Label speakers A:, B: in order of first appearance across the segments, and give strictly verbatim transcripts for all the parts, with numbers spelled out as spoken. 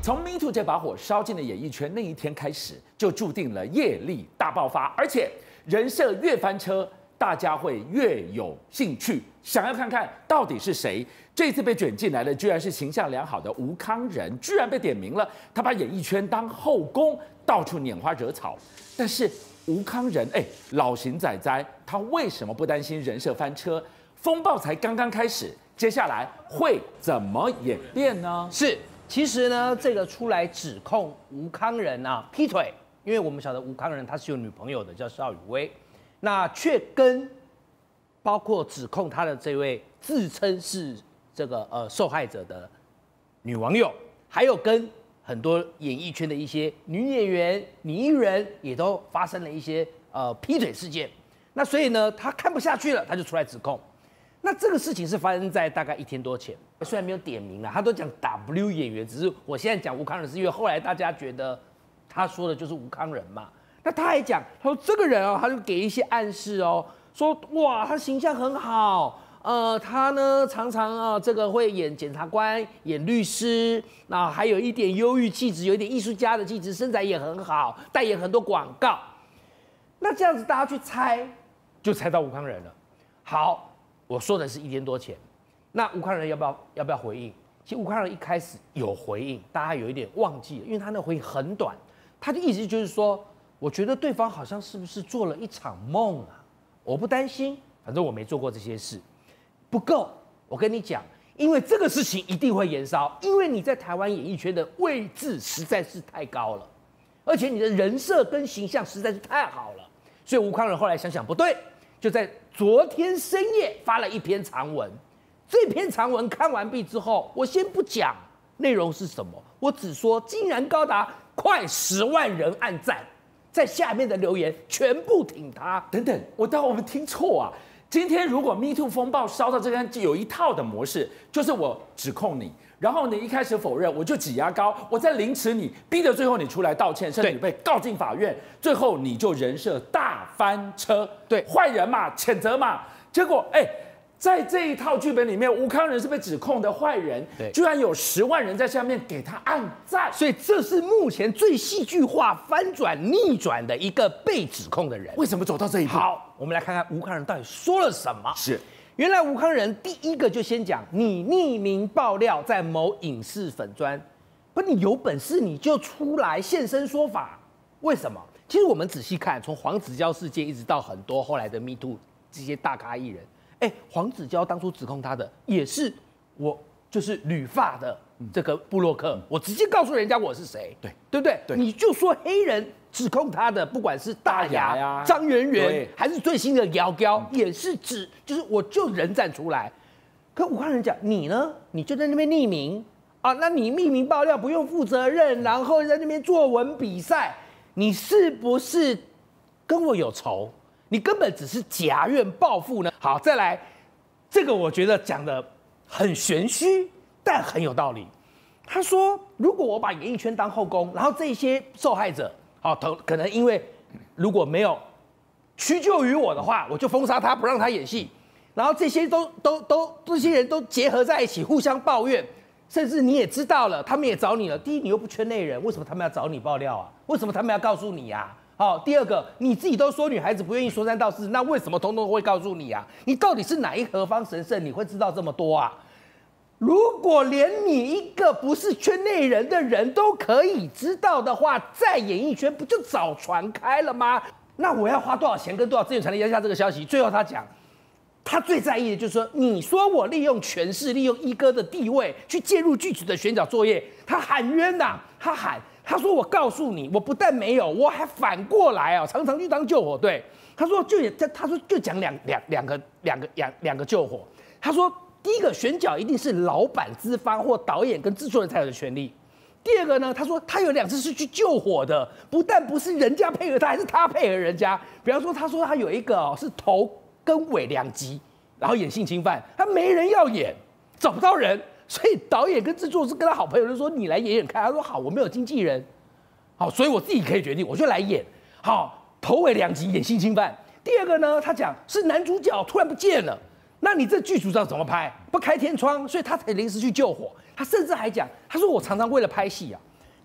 A: 从 Me Too 这把火烧进了演艺圈那一天开始，就注定了业力大爆发，而且人设越翻车，大家会越有兴趣，想要看看到底是谁。这次被卷进来的，居然是形象良好的吴慷仁，居然被点名了。他把演艺圈当后宫，到处拈花惹草。但是吴慷仁，哎，老型仔仔，他为什么不担心人设翻车？风暴才刚刚开始，接下来会怎么演变呢？
B: 是，其实呢，这个出来指控吴慷仁啊劈腿，因为我们晓得吴慷仁他是有女朋友的，叫邵雨薇，那却跟包括指控他的这位自称是这个呃受害者的女网友，还有跟很多演艺圈的一些女演员、女艺人也都发生了一些呃劈腿事件。那所以呢，他看不下去了，他就出来指控。那这个事情是发生在大概一天多前，虽然没有点名啊，他都讲 W 演员，只是我现在讲吴慷仁是因为后来大家觉得他说的就是吴慷仁嘛。那他还讲，他说这个人哦，他就给一些暗示哦，说哇，他形象很好，呃，他呢常常啊这个会演检察官、演律师，那还有一点忧郁气质，有一点艺术家的气质，身材也很好，代言很多广告。那这样子大家去猜，就猜到吴慷仁了。好。我说的是一天多前，那吴慷仁要不要要不要回应？其实吴慷仁一开始有回应，大家有一点忘记了，因为他那回应很短，他的意思就是说，我觉得对方好像是不是做了一场梦啊？我不担心，反正我没做过这些事，不够。我跟你讲，因为这个事情一定会延烧，因为你在台湾演艺圈的位置实在是太高了，而且你的人设跟形象实在是太好了，所以吴慷仁后来想想不对。就在昨天深夜发了一篇长文，这篇长文看完毕之后，我先不讲内容是什么，我只说竟然高达快十万人按赞，在下面的留言全部挺他。
A: 等等，我当我们听错啊！今天如果 Me Too 风暴烧到这边，有一套的模式，就是我指控你，然后你一开始否认，我就挤牙膏，我再凌迟你，逼得最后你出来道歉，甚至被告进法院，最后你就人设大翻车。
B: 对，
A: 坏人嘛，谴责嘛，结果哎。在这一套剧本里面，吴慷仁是被指控的坏人，居然有十万人在下面给他按赞，
B: 所以这是目前最戏剧化、翻转、逆转的一个被指控的人。
A: 为什么走到这一步？
B: 好，我们来看看吴慷仁到底说了什么。
A: 是，
B: 原来吴慷仁第一个就先讲，你匿名爆料在某影视粉专，不，你有本事你就出来现身说法。为什么？其实我们仔细看，从黄子佼事件一直到很多后来的 Me Too 这些大咖艺人。哎，黄子佼当初指控他的也是我，就是旅发的这个部落客，我直接告诉人家我是谁，
A: 对
B: 对不对？
A: 对，
B: 你就说黑人指控他的，不管是大牙呀、张圆圆，还是最新的姚彪，也是指就是我就人站出来。可武汉人讲你呢，你就在那边匿名啊，那你匿名爆料不用负责任，然后在那边作文比赛，你是不是跟我有仇？你根本只是夹怨报复呢。好，再来，这个我觉得讲的很玄虚，但很有道理。他说，如果我把演艺圈当后宫，然后这些受害者，好，可能因为如果没有屈就于我的话，我就封杀他，不让他演戏。然后这些都都都这些人都结合在一起，互相抱怨，甚至你也知道了，他们也找你了。第一，你又不圈内人，为什么他们要找你爆料啊？为什么他们要告诉你啊？好，第二个，你自己都说女孩子不愿意说三道四，那为什么通通会告诉你啊？你到底是哪一何方神圣？你会知道这么多啊？如果连你一个不是圈内人的人都可以知道的话，在演艺圈不就早传开了吗？那我要花多少钱跟多少资源才能压下这个消息？最后他讲，他最在意的就是说，你说我利用权势，利用一哥的地位去介入剧组的选角作业，他喊冤呐、啊，他喊。他说：“我告诉你，我不但没有，我还反过来啊，常常去当救火队。”他说：“就也，他说就讲两两两个两个两两个救火。他说，第一个选角一定是老板资方或导演跟制作人才有的权利。第二个呢，他说他有两次是去救火的，不但不是人家配合他，还是他配合人家。比方说，他说他有一个哦是头跟尾两集，然后演性侵犯，他没人要演，找不到人。”所以导演跟制作是跟他好朋友就说你来演演看，他说好，我没有经纪人，好，所以我自己可以决定，我就来演。好，头尾两集演性侵犯。第二个呢，他讲是男主角突然不见了，那你这剧组上怎么拍？不开天窗，所以他才临时去救火。他甚至还讲，他说我常常为了拍戏啊，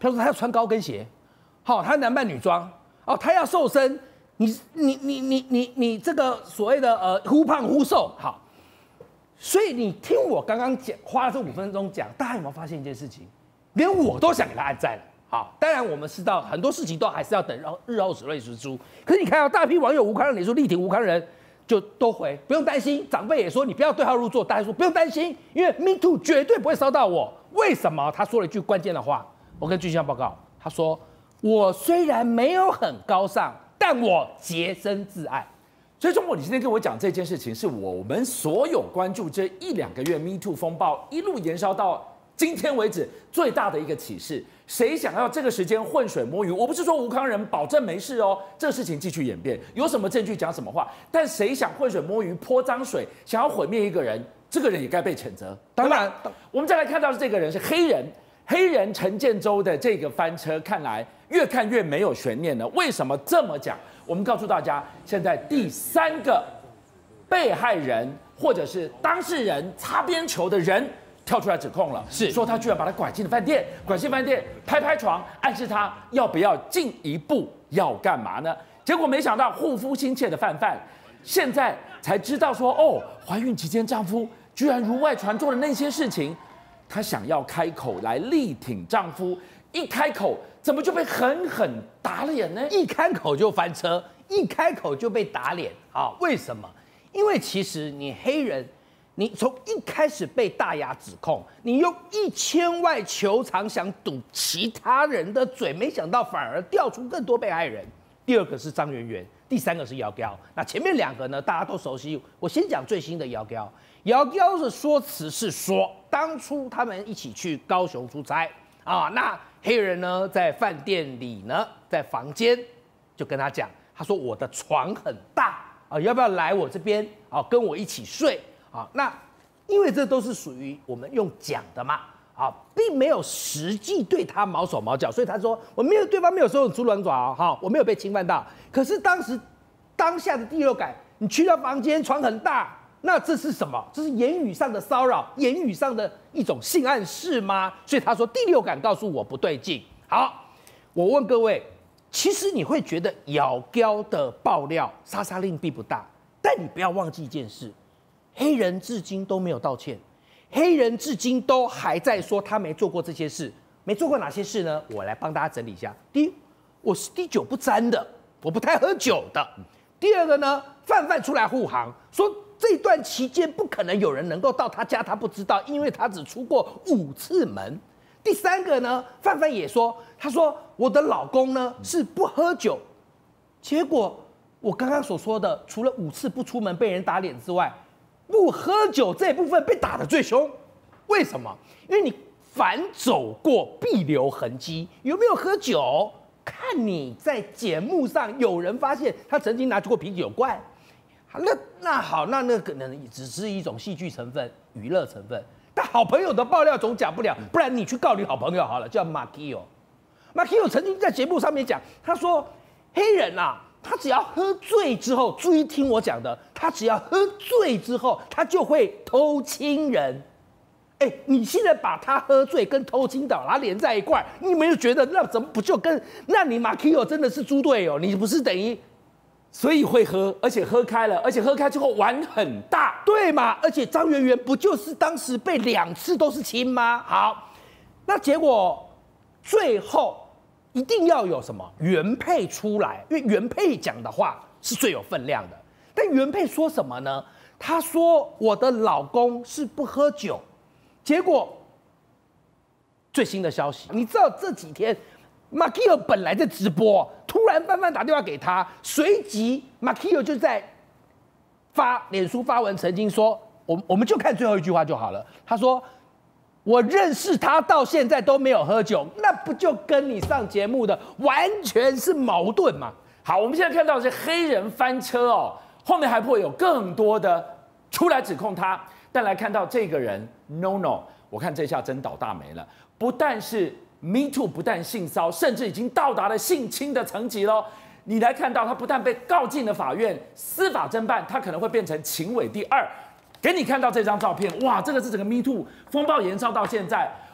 B: 他说他要穿高跟鞋，好，他男扮女装，哦，他要瘦身，你你你你你你这个所谓的呃忽胖忽瘦，好，所以你听我刚刚讲，花了这五分钟讲，大家有没有发现一件事情？连我都想给他按赞了。好，当然我们知道很多事情都还是要等日后水落石出。可是你看到大批网友吴康仁脸书力挺吴康仁，就都回不用担心，长辈也说你不要对号入座，大家说不用担心，因为 Me Too 绝对不会烧到我。为什么？他说了一句关键的话，我跟军校报告，他说我虽然没有很高尚，但我洁身自爱。
A: 所以中国，你今天跟我讲这件事情，是我们所有关注这一两个月 Me Too 风暴一路延烧到今天为止最大的一个启示。谁想要这个时间浑水摸鱼？我不是说吴康仁保证没事哦，这个事情继续演变，有什么证据讲什么话。但谁想浑水摸鱼、泼脏水，想要毁灭一个人，这个人也该被谴责。
B: 当然，
A: 我们再来看到的这个人是黑人，黑人陈建州的这个翻车，看来越看越没有悬念了。为什么这么讲？我们告诉大家，现在第三个被害人或者是当事人擦边球的人跳出来指控了，
B: 是
A: 说他居然把他拐进了饭店，拐进饭店拍拍床，暗示他要不要进一步要干嘛呢？结果没想到护肤心切的范范，现在才知道说，哦，怀孕期间丈夫居然如外传做了那些事情，她想要开口来力挺丈夫，一开口怎么就被狠狠打脸呢？
B: 一开口就翻车，一开口就被打脸啊！为什么？因为其实你黑人。你从一开始被大牙指控，你用一千万求偿想堵其他人的嘴，没想到反而调出更多被害人。第二个是张媛媛，第三个是姚彪。那前面两个呢，大家都熟悉。我先讲最新的姚彪。姚彪的说辞是说，当初他们一起去高雄出差啊，那黑人呢在饭店里呢，在房间就跟他讲，他说我的床很大啊，要不要来我这边啊，跟我一起睡？啊，那因为这都是属于我们用讲的嘛，啊，并没有实际对他毛手毛脚，所以他说我没有对方没有手用猪狼爪啊，哈，我没有被侵犯到。可是当时当下的第六感，你去到房间，床很大，那这是什么？这是言语上的骚扰，言语上的一种性暗示吗？所以他说第六感告诉我不对劲。好，我问各位，其实你会觉得咬标的爆料杀伤力并不大，但你不要忘记一件事。黑人至今都没有道歉，黑人至今都还在说他没做过这些事，没做过哪些事呢？我来帮大家整理一下。第一，我是滴酒不沾的，我不太喝酒的。第二个呢，范范出来护航，说这段期间不可能有人能够到他家，他不知道，因为他只出过五次门。第三个呢，范范也说，他说我的老公呢是不喝酒，结果我刚刚所说的，除了五次不出门被人打脸之外，不喝酒这一部分被打得最凶，为什么？因为你反走过必留痕迹，有没有喝酒？看你在节目上有人发现他曾经拿出过啤酒罐，那那好，那那可能只是一种戏剧成分、娱乐成分。但好朋友的爆料总讲不了，不然你去告你好朋友好了，叫马基欧。马基欧曾经在节目上面讲，他说黑人啊。他只要喝醉之后，注意听我讲的，他只要喝醉之后，他就会偷亲人。哎，你现在把他喝醉跟偷亲把他连在一块儿，你有没有觉得那怎么不就跟那你马基欧真的是猪队友？你不是等于
A: 所以会喝，而且喝开了，而且喝开之后玩很大，
B: 对嘛？而且张媛媛不就是当时被两次都是亲吗？好，那结果最后。一定要有什么原配出来，因为原配讲的话是最有分量的。但原配说什么呢？他说我的老公是不喝酒，结果最新的消息，你知道这几天马基欧本来在直播，突然范范打电话给他，随即马基欧就在发脸书发文，曾经说，我我们就看最后一句话就好了。他说。我认识他到现在都没有喝酒，那不就跟你上节目的完全是矛盾嘛？
A: 好，我们现在看到的是黑人翻车哦，后面还会有更多的出来指控他。但来看到这个人 ，no no， 我看这下真倒大霉了。不但是 Me Too， 不但性骚，甚至已经到达了性侵的层级喽。你来看到他不但被告进了法院，司法侦办，他可能会变成情委第二。给你看到这张照片，哇，这个是整个 Me Too 风暴延烧到现在，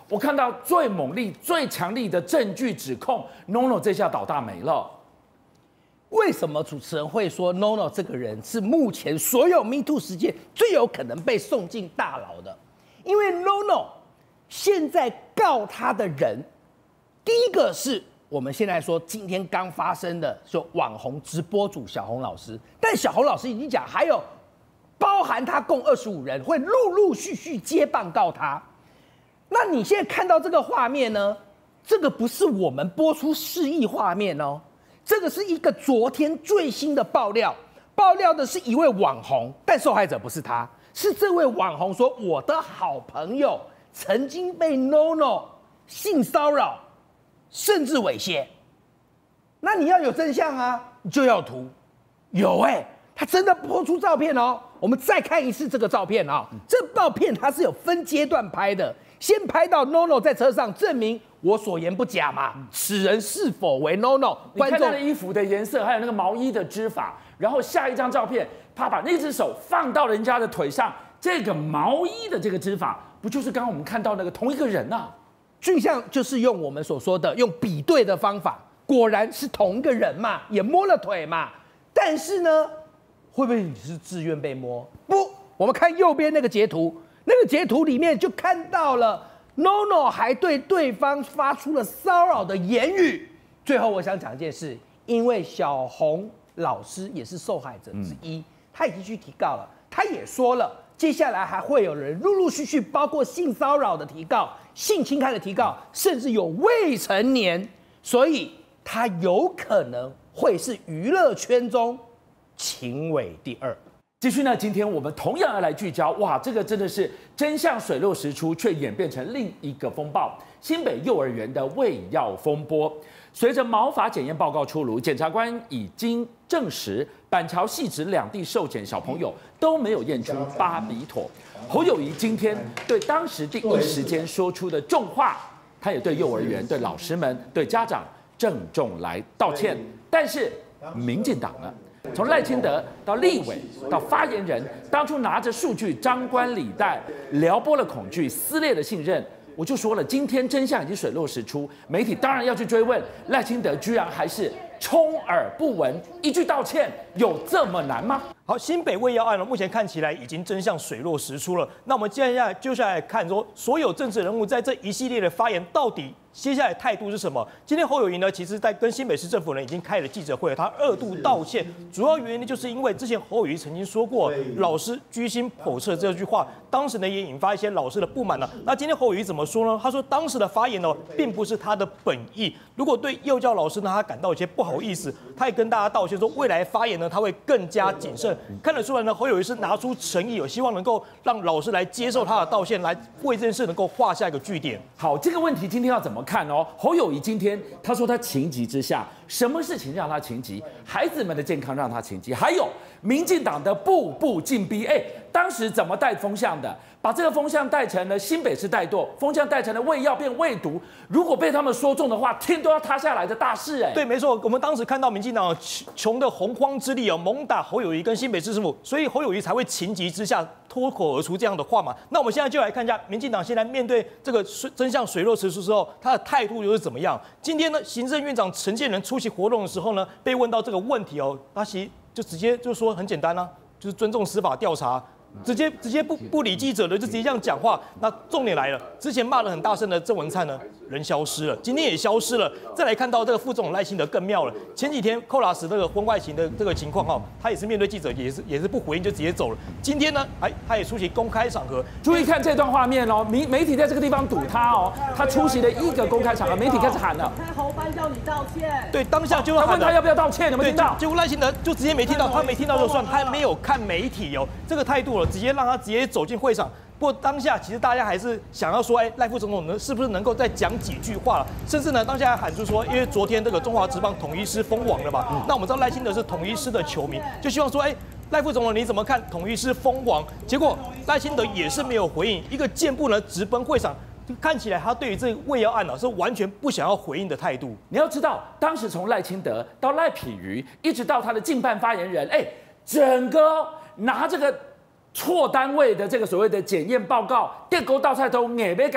A: 我看到最猛力、最强力的证据指控 ，N O N O 这下倒大霉了。
B: 为什么主持人会说 N O N O 这个人是目前所有 Me Too 事件最有可能被送进大牢的？因为 N O N O 现在告他的人，第一个是我们现在说今天刚发生的，就网红直播主小红老师，但小红老师已经讲，还有包含他共二十五人会陆陆续续接棒告他。那你现在看到这个画面呢？这个不是我们播出示意画面哦。这个是一个昨天最新的爆料，爆料的是一位网红，但受害者不是他，是这位网红说我的好朋友曾经被 N O N O 性骚扰，甚至猥亵。那你要有真相啊，你就要有图，有哎、欸，他真的播出照片哦。我们再看一次这个照片啊、哦，这照片它是有分阶段拍的，先拍到 N O N O 在车上，证明我所言不假嘛，此人是否为 N O N O？
A: 你看他的衣服的颜色，还有那个毛衣的织法，然后下一张照片，他把那只手放到人家的腿上，这个毛衣的这个织法，不就是刚刚我们看到那个同一个人啊？
B: 俊相就是用我们所说的用比对的方法，果然是同一个人嘛，也摸了腿嘛。但是呢，会不会你是自愿被摸？不，我们看右边那个截图，那个截图里面就看到了 N O N O 还对对方发出了骚扰的言语。最后我想讲一件事，因为小红老师也是受害者之一，嗯、他已经去提告了，他也说了，接下来还会有人陆陆续续，包括性骚扰的提告、性侵害的提告，甚至有未成年，所以他有可能会是娱乐圈中情伪第二。
A: 继续呢，今天我们同样要来聚焦，哇，这个真的是真相水落石出，却演变成另一个风暴——新北幼儿园的喂药风波。随着毛发检验报告出炉，检察官已经证实，板桥汐止两地受检小朋友都没有验出巴比妥。侯友宜今天对当时第一时间说出的重话，他也对幼儿园、对老师们、对家长郑重来道歉。但是民进党呢？从赖清德到立委到发言人，当初拿着数据张冠李戴，撩拨了恐惧，撕裂了信任。我就说了，今天真相已经水落石出，媒体当然要去追问，赖清德居然还是充耳不闻，一句道歉有这么难吗？
C: 好，新北喂药案呢，目前看起来已经真相水落石出了。那我们接下来就下来看说，所有政治人物在这一系列的发言，到底接下来态度是什么？今天侯友宜呢，其实在跟新北市政府呢已经开了记者会，他二度道歉，主要原因呢，就是因为之前侯友宜曾经说过“老师居心叵测”这句话，当时呢也引发一些老师的不满了。那今天侯友宜怎么说呢？他说当时的发言呢，并不是他的本意。如果对幼教老师呢，他感到有些不好意思，他也跟大家道歉说，未来发言呢，他会更加谨慎。看得出来呢，侯友宜是拿出诚意，有希望能够让老师来接受他的道歉，来为这件事能够画下一个句点。
A: 好，这个问题今天要怎么看哦？侯友宜今天他说他情急之下，什么事情让他情急？孩子们的健康让他情急，还有民进党的步步进逼。哎，当时怎么带风向的？把这个风向带成了新北市怠惰，风向带成了喂药变喂毒。如果被他们说中的话，天都要塌下来的大事哎。
C: 对，没错，我们当时看到民进党穷的洪荒之力哦，猛打侯友宜跟新北市政府，所以侯友宜才会情急之下脱口而出这样的话嘛。那我们现在就来看一下民进党现在面对这个真相水落石出之后，他的态度又是怎么样？今天呢，行政院长陈建仁出席活动的时候呢，被问到这个问题哦，他其实就直接就说很简单啊，就是尊重司法调查。直接直接不不理记者的就直接这样讲话，那重点来了，之前骂得很大声的郑文灿呢，人消失了，今天也消失了。再来看到这个副总统赖清德更妙了，前几天寇拉斯这个婚外情的这个情况哈，他也是面对记者也是也是不回应就直接走了。今天呢，还他也出席公开场合，
A: 注意看这段画面哦，媒媒体在这个地方堵他哦，他出席了一个公开场合，媒体开始喊了，
D: 开侯班叫你道歉，
C: 对，当下就
A: 他问他要不要道歉，有没有听到？
C: 结果赖清德就直接没听到，他没听到就算，他没有看媒体哦，这个态度。直接让他直接走进会场。不过当下其实大家还是想要说，哎，赖副总统呢是不是能够再讲几句话了？甚至呢，当下还喊出说，因为昨天这个中华职棒统一师封王了嘛，嗯、那我们知道赖清德是统一师的球迷，就希望说，哎，赖副总统你怎么看统一师封王？结果赖清德也是没有回应，一个箭步呢直奔会场。看起来他对于这个喂药案呢、啊、是完全不想要回应的态度。
A: 你要知道，当时从赖清德到赖品妤，一直到他的竞办发言人，哎，整个拿这个错单位的这个所谓的检验报告，电沟倒菜头，也被个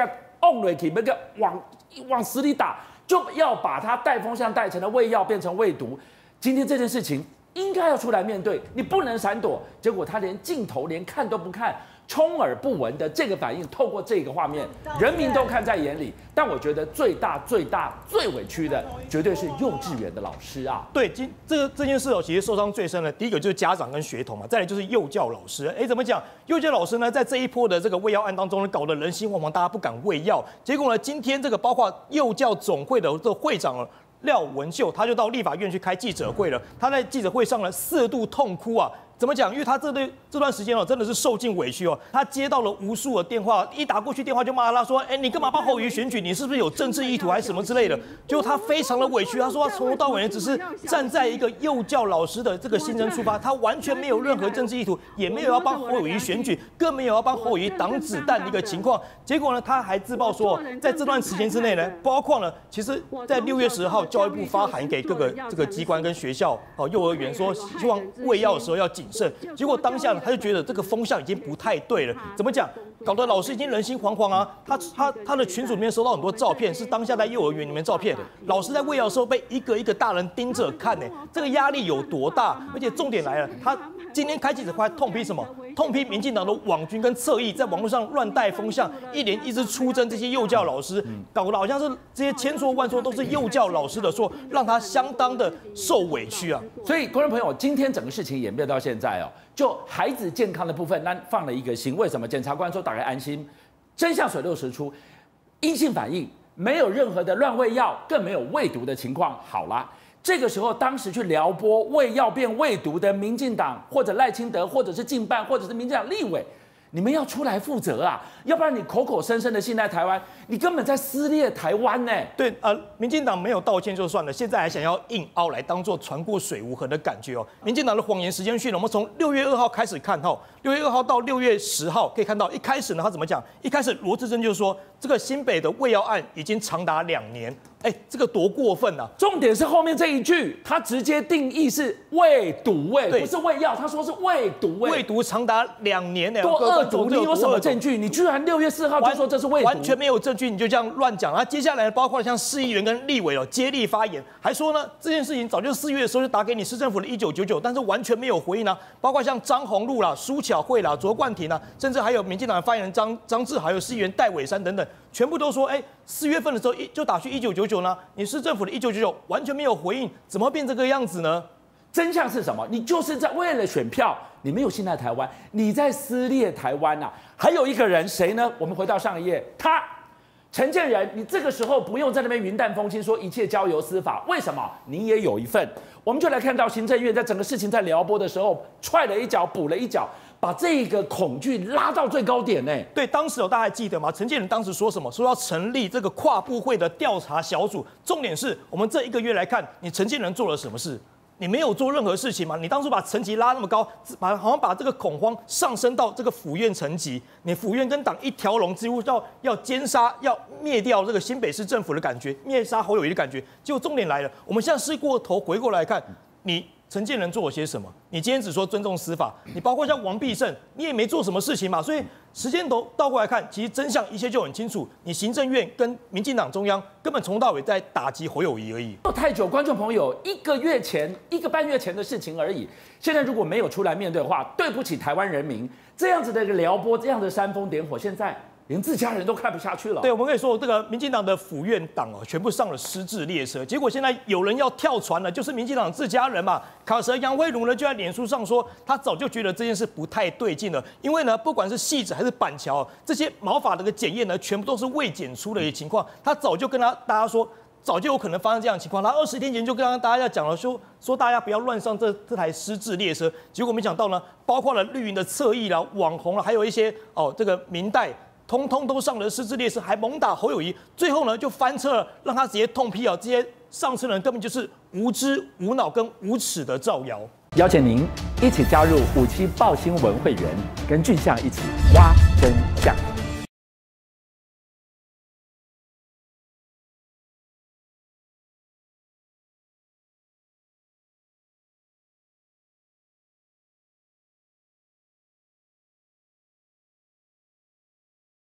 A: 往瑞奇那个往往死里打，就要把他带风向带成了胃药变成胃毒。今天这件事情应该要出来面对，你不能闪躲。结果他连镜头连看都不看。充耳不闻的这个反应，透过这个画面，人民都看在眼里。但我觉得最大、最大、最委屈的，绝对是幼稚园的老师啊！
C: 对，今这个这件事哦，其实受伤最深的，第一个就是家长跟学童嘛，再来就是幼教老师。哎，怎么讲？幼教老师呢，在这一波的这个喂药案当中呢，搞得人心惶惶，大家不敢喂药。结果呢，今天这个包括幼教总会的这个会长廖文秀，他就到立法院去开记者会了。他在记者会上呢，四度痛哭啊。怎么讲？因为他这对这段时间哦，真的是受尽委屈哦。他接到了无数的电话，一打过去电话就骂他说：“哎，你干嘛帮侯友宜选举？你是不是有政治意图还是什么之类的？”结果他非常的委屈，他说他从头到尾只是站在一个幼教老师的这个心声出发，他完全没有任何政治意图，也没有要帮侯友宜选举，更没有要帮侯友宜挡子弹的一个情况。结果呢，他还自曝说，在这段时间之内呢，包括呢，其实在六月十号，教育部发函给各个这个机关跟学校哦幼儿园说，希望喂药的时候要谨慎。结果当下呢，他就觉得这个风向已经不太对了。怎么讲？搞得老师已经人心惶惶啊！他他他的群组里面收到很多照片，是当下在幼儿园里面照片，老师在喂药的时候被一个一个大人盯着看呢，这个压力有多大？而且重点来了，他今天开记者会痛批什么？痛批民进党的网军跟侧翼在网络上乱带风向，一连一直出征这些幼教老师，搞得好像是这些千说万说都是幼教老师的错，让他相当的受委屈啊！
A: 所以，观众朋友，今天整个事情演变到现在哦，就孩子健康的部分，那放了一个心。为什么？检察官说打开安心，真相水落石出，阴性反应，没有任何的乱喂药，更没有喂毒的情况。好啦。这个时候，当时去撩拨喂药变喂毒的民进党，或者赖清德，或者是进办，或者是民进党立委，你们要出来负责啊！要不然你口口声声的信赖台湾，你根本在撕裂台湾呢。
C: 对，呃，民进党没有道歉就算了，现在还想要硬凹来当做船过水无痕的感觉哦。民进党的谎言时间序呢，我们从六月二号开始看哈，六月二号到六月十号可以看到，一开始呢他怎么讲？一开始罗致政就说，这个新北的喂药案已经长达两年。哎，这个多过分啊！
A: 重点是后面这一句，他直接定义是喂毒喂，不是喂药，他说是喂毒喂。
C: 喂毒长达两年呢，
A: 多恶毒！你有什么证据？你居然六月四号就说这是喂毒，
C: 完全没有证据，你就这样乱讲。然后接下来包括像市议员跟立委哦接力发言，还说呢这件事情早就四月的时候就打给你市政府的一九九九，但是完全没有回应啊。包括像张宏禄啦、苏巧慧啦、卓冠廷啦，甚至还有民进党的发言人张张志豪，还有市议员戴伟山等等，全部都说，哎，四月份的时候一就打去一九九九呢。你市政府的一九九九完全没有回应，怎么变这个样子呢？
A: 真相是什么？你就是在为了选票，你没有信赖台湾，你在撕裂台湾啊！还有一个人谁呢？我们回到上一页，他陈建仁，你这个时候不用在那边云淡风轻说一切交由司法，为什么？你也有一份。我们就来看到行政院在整个事情在撩拨的时候，踹了一脚，补了一脚。把这个恐惧拉到最高点呢？
C: 对，当时有大家还记得吗？陈建仁当时说什么？说要成立这个跨部会的调查小组。重点是我们这一个月来看，你陈建仁做了什么事？你没有做任何事情吗？你当初把层级拉那么高，把好像把这个恐慌上升到这个府院层级，你府院跟党一条龙，几乎要要奸杀、要灭掉这个新北市政府的感觉，灭杀侯友宜的感觉。结果重点来了，我们现在试过头回过来看，你。陈建仁做了些什么？你今天只说尊重司法，你包括像王必胜，你也没做什么事情嘛。所以时间头倒过来看，其实真相一切就很清楚。你行政院跟民进党中央根本从头到尾在打击侯友宜而已。
A: 太久，观众朋友，一个月前、一个半月前的事情而已。现在如果没有出来面对的话，对不起台湾人民。这样子的一个撩拨，这样的煽风点火，现在。连自家人都看不下去了。
C: 对，我们可以说，这个民进党的府院党哦，全部上了失智列车。结果现在有人要跳船了，就是民进党自家人嘛。卡蛇杨惠如呢，就在脸书上说，他早就觉得这件事不太对劲了，因为呢，不管是汐止还是板桥这些毛发的个检验呢，全部都是未检出的一个情况。他早就跟他大家说。早就有可能发生这样的情况，他二十天前就跟大家讲了，说说大家不要乱上这这台失智列车。结果没想到呢，包括了绿营的侧翼啦、网红啦，还有一些哦这个民代，通通都上了失智列车，还猛打侯友宜。最后呢就翻车了，让他直接痛批啊，这些上车人根本就是无知、无脑跟无耻的造谣。
A: 邀请您一起加入五七爆新闻会员，跟俊相一起挖真。